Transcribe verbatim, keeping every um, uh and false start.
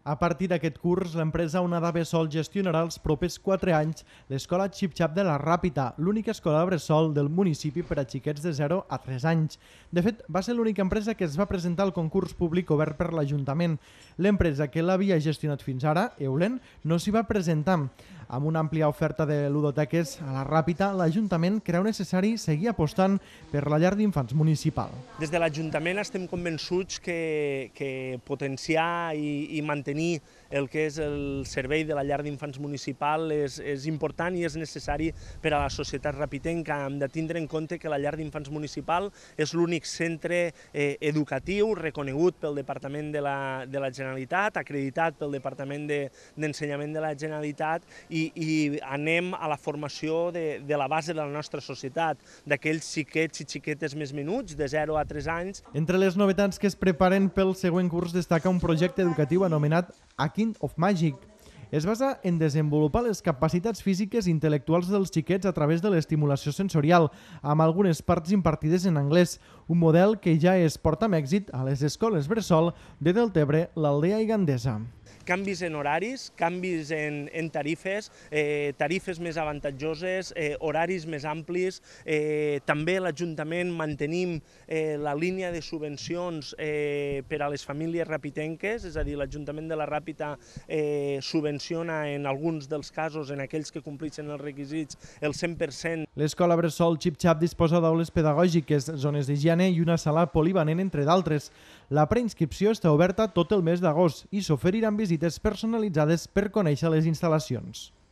A partir d'aquest curs, l'empresa Onada Bressol gestionarà els propers quatre anys l'escola Xip-Xap de la Ràpita, l'única escola bressol del municipi per a xiquets de zero a tres anys. De fet, va ser l'única empresa que es va presentar al concurs públic obert per l'Ajuntament. L'empresa que l'havia gestionat fins ara, Eulen, no s'hi va presentar. Amb una àmplia oferta de ludoteques a la Ràpita, l'Ajuntament creu necessari seguir apostant per la llar d'infants municipal. Des de l'Ajuntament estem convençuts que, que potenciar i, i mantenir el que és el servei de la llar d'infants municipal és, és important i és necessari per a la societat rapitenca. Hem de tindre en compte que la llar d'infants municipal és l'únic centre eh, educatiu reconegut pel Departament de la, de la Generalitat, acreditat pel Departament d'Ensenyament de, de la Generalitat i, i anem a la formació de, de la base de la nostra societat, d'aquells xiquets i xiquetes més menuts, de zero a tres anys. Entre les novetats que es preparen pel següent curs destaca un projecte educatiu anomenat A Kind of Magic. Es basa en desenvolupar les capacitats físiques i intel·lectuals dels xiquets a través de l'estimulació sensorial, amb algunes parts impartides en anglès, un model que ja es porta amb èxit a les escoles bressol de Deltebre, l'Aldea i Gandesa. Canvis en horaris, canvis en, en tarifes, eh, tarifes més avantatjoses, eh, horaris més amplis. Eh, també l'Ajuntament mantenim eh, la línia de subvencions eh, per a les famílies rapitenques, és a dir, l'Ajuntament de la Ràpita eh, subvenciona en alguns dels casos, en aquells que compleixen els requisits, el cent per cent. L'escola bressol Xip-Xap disposa d'aules pedagògiques, zones d'higiene i una sala polivalent, entre d'altres. La preinscripció està oberta tot el mes d'agost i s'oferiran visites personalitzades per conèixer les instal·lacions.